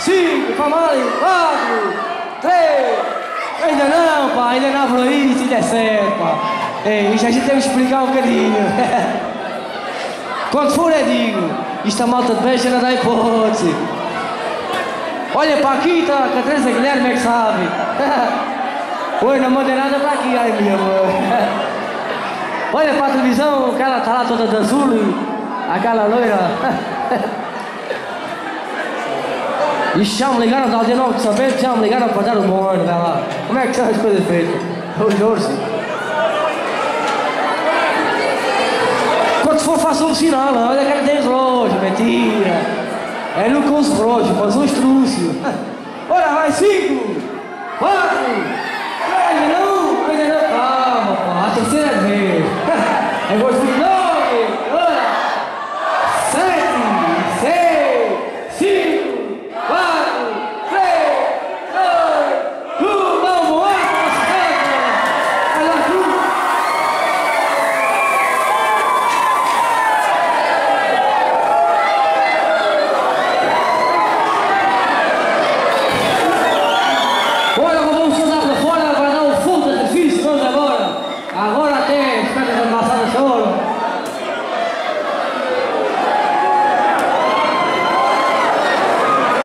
5, famale, 4, 3. Ainda não, pá, ainda não por aí, se der certo, pá. Ei, isto a gente tem que explicar um bocadinho. Quando for, eu digo. Isto a malta de beijo não dá hipótese. Olha para aqui, tá, que a Teresa Guilherme é que sabe. Oi, não mandei nada para aqui, ai meu amor. Olha para a televisão, aquela está lá toda de azul, aquela loira. E já me ligaram da aldeia Nova de São Bento, já me ligaram para dar o bom ano, vai lá. Como é que são as coisas feitas? O Jorge. Quando for, faça um sinal, olha que tem relógio, mentira. É no com os relógios, faz um estrúcio. Ora, vai, 5, 4, ainda não, calma, pá, a terceira vez. Agora, não.